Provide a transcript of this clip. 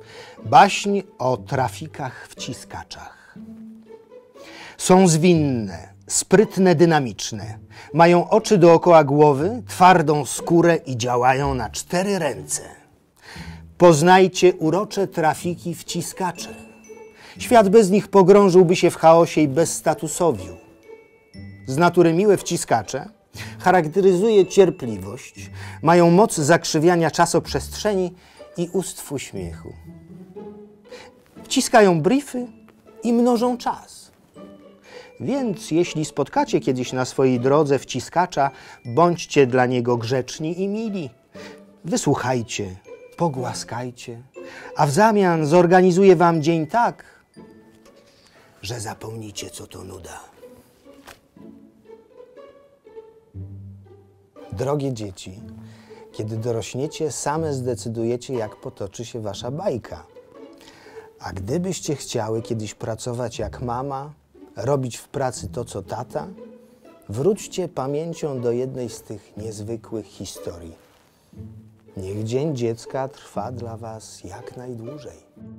Baśń o trafikach wciskaczach. Są zwinne, sprytne, dynamiczne. Mają oczy dookoła głowy, twardą skórę i działają na 4 ręce. Poznajcie urocze trafiki wciskacze. Świat bez nich pogrążyłby się w chaosie i bezstatusowiu. Z natury miłe wciskacze charakteryzuje cierpliwość, mają moc zakrzywiania czasoprzestrzeni i ustw uśmiechu. Wciskają briefy i mnożą czas. Więc jeśli spotkacie kiedyś na swojej drodze wciskacza, bądźcie dla niego grzeczni i mili. Wysłuchajcie, pogłaskajcie, a w zamian zorganizuje wam dzień tak, że zapomnicie, co to nuda. Drogie dzieci, kiedy dorośniecie, same zdecydujecie, jak potoczy się wasza bajka. A gdybyście chciały kiedyś pracować jak mama, robić w pracy to, co tata, wróćcie pamięcią do jednej z tych niezwykłych historii. Niech Dzień Dziecka trwa dla was jak najdłużej.